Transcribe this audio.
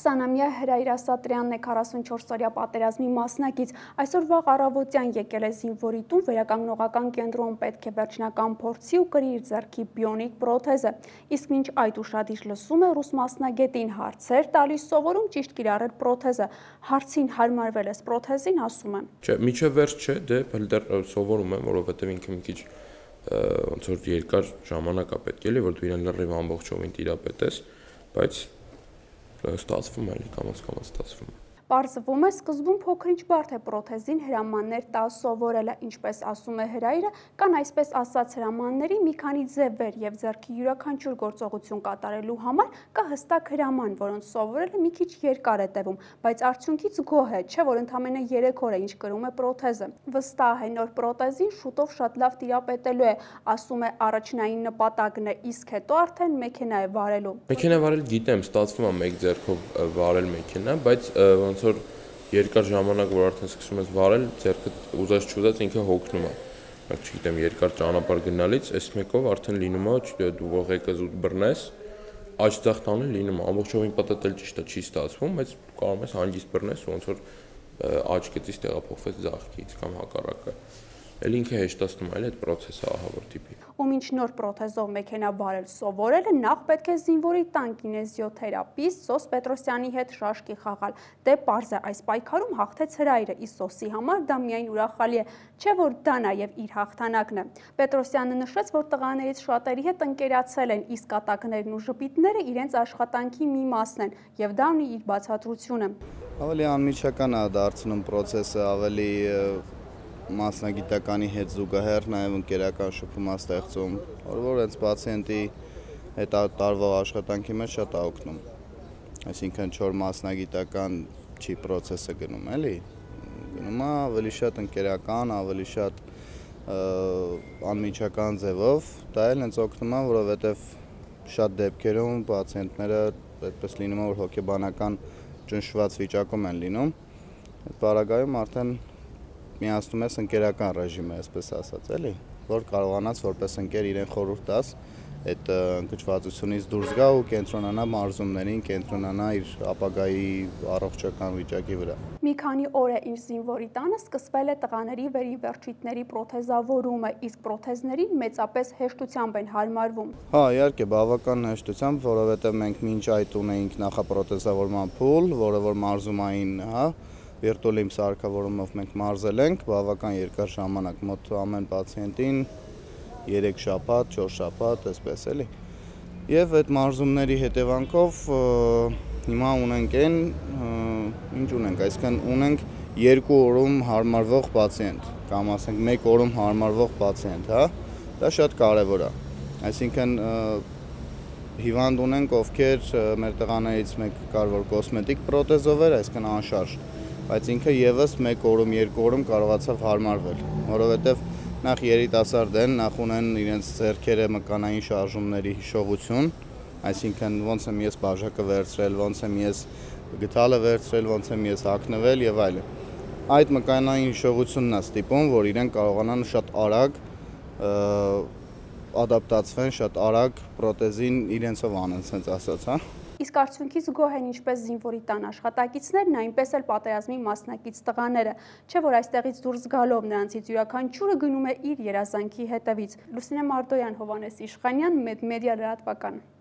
20-ամյա Հրայր Ասատրյանն է 44-օրյա պատերազմի մասնակից։ Այսօր վաղ առավոտյան եկել է զինվորի տուն, վերականգնողական կենտրոնում պետք է վերջնական փորձի ու կրի իր ձեռքի բիոնիկ պրոթեզը։ Իսկ մինչ այդ ուշադիր լսում է ռուս մասնագետին հարցեր տալիս, սովորում ճիշտ կիրառել պրոթեզը։ Հարցին հարմարվել ես պրոթեզին, ասում է. Չէ, միջև վերջ չէ, դե դեռ սովորում եմ, որովհետև ինքը մի քիչ ոնց որ երկար ժամանակ է պետք էլի, որ դու իրեն լրիվ ամբողջովին տիրապետես, բայց ստացվում է, կամաց ստացվում է։ Պարզվում է, սկզբում փոքրինչ բարդ է պրոթեզին հրամաններ տալ սովորելը, ինչպես ասում է Հրայրը, կան այսպես ասած հրամանների մի քանի ձևեր եւ ձեռքի յուրաքանչյուր գործողություն կատարելու համար կա հստակ հրաման, որոնց սովորելը մի քիչ երկար է տևում, բայց արդյունքից գոհ է, չէ՞ որ ընդամենը 3 օր է ինչ կրում է պրոթեզը։ Վստահ է, նոր պրոթեզին շուտով շատ լավ տիրապետելու է, ասում է առաջնային նպատակն է, իսկ հետո արդեն մեքենա է վարելու։ Մեքենա վարել գիտեմ, ստացվում է մեկ ձեռքով վարել մեքենա, բայց ոնց որ երկար ժամանակ որ արդեն սկսում ես վարել, ձեռքը ուզած չուզած ինքը հոգնում է։ Չգիտեմ, երկար ճանապարհ գնալից, այս մեկով արդեն լինում է դու ողեկը զուտ բռնես, աջ ձախ տանել լինում է, ամբողջովին պատտել ճիշտ է, չի ստացվում, բայց կարող ես հանգիստ բռնես, ոնց որ աջ գծից տեղափոխվես ձախքից կամ հակառակը։ Էլ ինքը հեշտացնում է այդ պրոցեսը ահավոր տիպի։ Ու մինչ նոր պրոթեզով մեքենա վարել սովորելը նախ պետք է զինվորի տան կինեզիոթերապիստ Սոս Պետրոսյանի հետ շաշկի խաղալ։ Դե պարզ է, այս պայքարում հաղթեց Հրայրը, իսկ Սոսի համար դա միայն ուրախալի է, չէ՞ որ դա նաև իր հաղթանակն է։ Պետրոսյանը նշեց, որ տղաներից շատերի հետ ընկերացել են, իսկ կատակներն ու ժպիտները իրենց աշխատանքի մի մասն են, եւ դա ունի իր բացատրությունը։ Ավելի անմիջական է դարձնում պրոցեսը, ավելի մասնագիտականի հետ զուգահեռ նաև ընկերական շփում է ստեղծում, որ հենց պացիենտի հետ տարվող աշխատանքի մեջ շատ է օգնում։ Այսինքն չոր մասնագիտական չի պրոցեսը գնում, էլի։ Գնում է ավելի շատ ընկերական, ավելի շատ անմիջական ձևով, դա էլ հենց օգնում է, որովհետև շատ դեպքերում պացիենտները այդպես լինում է, որ հոգեբանական ճնշված վիճակում են լինում։ Այդ պարագայում արդեն միացնում ես ընկերական ռեժիմը, այսպես ասած, էլի, որ կարողանաս որպես ընկեր իրեն խորհուրդ տաս այդ ընկճվածությունից դուրս գա ու կենտրոնանա մարզումներին, կենտրոնանա իր ապագայի առողջական վիճակի վրա։ Մի քանի օր է ինչ զինվորի տանը սկսվել է տղաների վերիվերջույթների պրոթեզավորումը, իսկ պրոթեզներին մեծապես հեշտությամբ են հարմարվում։ Հա, իհարկե, բավական հեշտությամբ, որովհետև մենք մինչ այդ ունեինք նախապրոթեզավորման փուլ, որը որ մարզումային, հա, վիրտուալ սարքավորումով մենք մարզել ենք, բավական երկար ժամանակ, մոտ ամեն պացիենտին 3 շաբաթ, 4 շաբաթ, այսպես էլի։ Եվ այդ մարզումների հետևանքով հիմա ունենք ինչ ունենք, այսինքն ունենք 2 օրում հարմարվող պացիենտ, կամ ասենք 1 օրում հարմարվող պացիենտ, հա, դա շատ կարևոր է։ Այսինքն հիվանդ ունենք, ովքեր մեր տղաներից մեկը կար, որ կոսմետիկ պրոթեզով էր, այսինքն անշարժ, բայց ինքը եւս 1 օրում, 2 օրում կարողացավ հարմարվել, որովհետեւ նախ երիտասարդ են, նախ ունեն իրենց ձեռքերը մկանային շարժումների հիշողություն, այսինքն ոնց եմ ես բաժակը վերցրել, ոնց եմ ես գդալը վերցրել, ոնց եմ ես հագնվել եւ այլն։ Այդ մկանային հիշողությունն է ստիպում, որ իրեն կարողանան շատ արագ ադապտացվեն, շատ արագ պրոթեզին իրենցով անեն, ասենց ասած, հա։ Իսկ արդյունքից գոհ են ինչպես զինվորի տան աշխատակիցներն, այնպես էլ պատերազմի մասնակից տղաները, չէ՞ որ այստեղից դուրս գալով նրանցից յուրաքանչյուրը գնում է իր երազանքի հետևից։ Լուսինե Մարդոյան, Հովհաննես Իշխանյան, Մեդիա լրատվական։